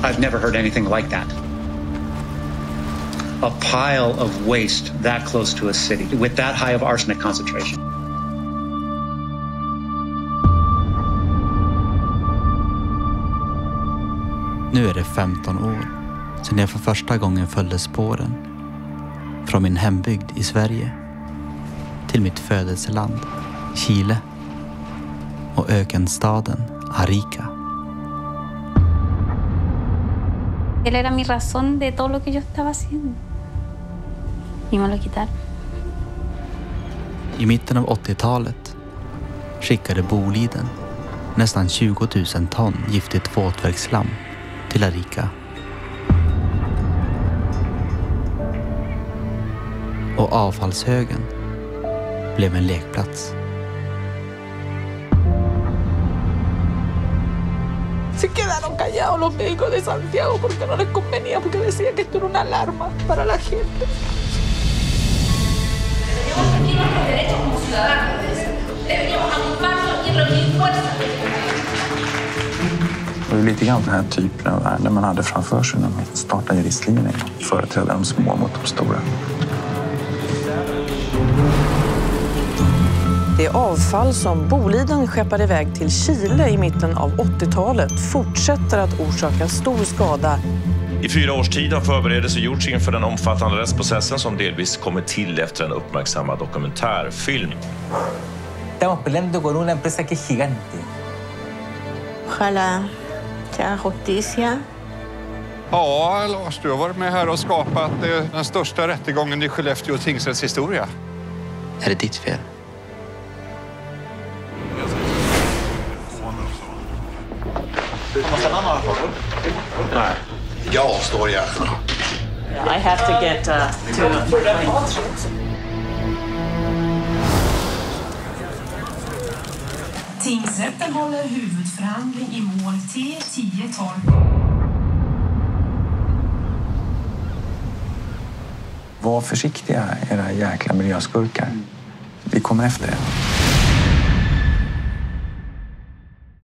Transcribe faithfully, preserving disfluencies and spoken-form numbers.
I've never heard anything like that. A pile of waste that close to a city with that high of arsenic concentration. Nu är det femton år sedan jag för första gången följde spåren från min hembygd i Sverige till mitt födelseland, Chile, och ökenstaden Arica. Él era mi razón de todo lo que yo estaba haciendo. Y me lo quitaron. I mitten av åttiotalet skickade Boliden nästan tjugo tusen ton giftigt våtverksslam till Arica. Och avfallshögen blev en lekplats. Se quedaron callados los médicos de Santiago porque no les convenía, porque decían que esto era una alarma para la gente. Tenemos aquí nuestros derechos como ciudadanos. Deberíamos agruparnos y reunir fuerzas. Det var lite grann den här typen av ärenden man hade framför sig när man startade juristlinjen. Företräda de små mot de stora. Det avfall som Boliden skeppade iväg till Chile i mitten av åttiotalet fortsätter att orsaka stor skada. I fyra års tid har förberedelser gjorts inför den omfattande rättsprocessen som delvis kommer till efter en uppmärksammad dokumentärfilm. Estamos peleando con una empresa que es gigante. Ojalá se haga justicia. Ja, Lars, du har varit med här och skapat den största rättegången i Skellefteå tingsrätts historia. Är det ditt fel? Nej, jag står gärna. I have to get uh, to Tingsrätten håller huvudförhandling i mål T tio tolv. Var försiktiga, era jäkla miljöskurkar. Vi kommer efter er.